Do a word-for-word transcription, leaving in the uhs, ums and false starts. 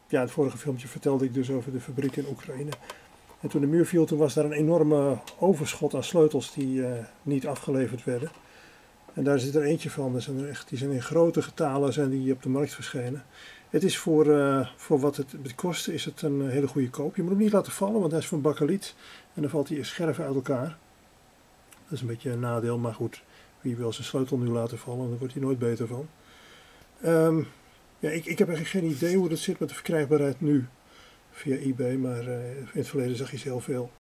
ja, het vorige filmpje vertelde ik dus over de fabriek in Oekraïne. En toen de muur viel, toen was daar een enorme overschot aan sleutels die uh, niet afgeleverd werden. En daar zit er eentje van. Dat zijn er echt, die zijn in grote getalen zijn die op de markt verschenen. Het is voor, uh, voor wat het, het kost, is het een hele goede koop. Je moet hem niet laten vallen, want hij is van bakkeliet. En dan valt hij in scherven uit elkaar. Dat is een beetje een nadeel, maar goed. Wie wil zijn sleutel nu laten vallen, daar wordt hij nooit beter van. Um, ja, ik, ik heb eigenlijk geen idee hoe dat zit met de verkrijgbaarheid nu via eBay. Maar uh, in het verleden zag je ze heel veel.